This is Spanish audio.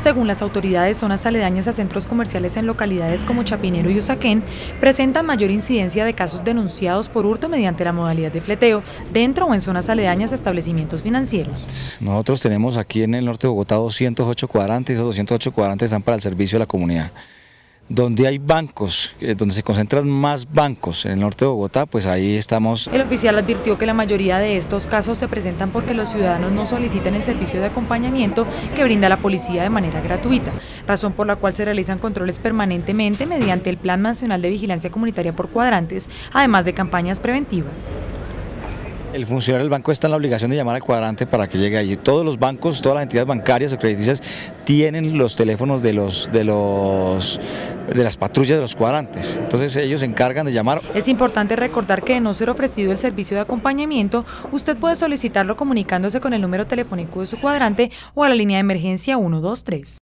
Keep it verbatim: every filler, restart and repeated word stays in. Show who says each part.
Speaker 1: Según las autoridades, zonas aledañas a centros comerciales en localidades como Chapinero y Usaquén presentan mayor incidencia de casos denunciados por hurto mediante la modalidad de fleteo, dentro o en zonas aledañas a establecimientos financieros.
Speaker 2: Nosotros tenemos aquí en el norte de Bogotá doscientos ocho cuadrantes, esos doscientos ocho cuadrantes están para el servicio de la comunidad. Donde hay bancos, donde se concentran más bancos en el norte de Bogotá, pues ahí estamos.
Speaker 1: El oficial advirtió que la mayoría de estos casos se presentan porque los ciudadanos no solicitan el servicio de acompañamiento que brinda la policía de manera gratuita, razón por la cual se realizan controles permanentemente mediante el Plan Nacional de Vigilancia Comunitaria por Cuadrantes, además de campañas preventivas.
Speaker 2: El funcionario del banco está en la obligación de llamar al cuadrante para que llegue allí. Todos los bancos, todas las entidades bancarias o crediticias tienen los teléfonos de los de los de las patrullas de los cuadrantes. Entonces ellos se encargan de llamar.
Speaker 1: Es importante recordar que de no ser ofrecido el servicio de acompañamiento, usted puede solicitarlo comunicándose con el número telefónico de su cuadrante o a la línea de emergencia uno dos tres.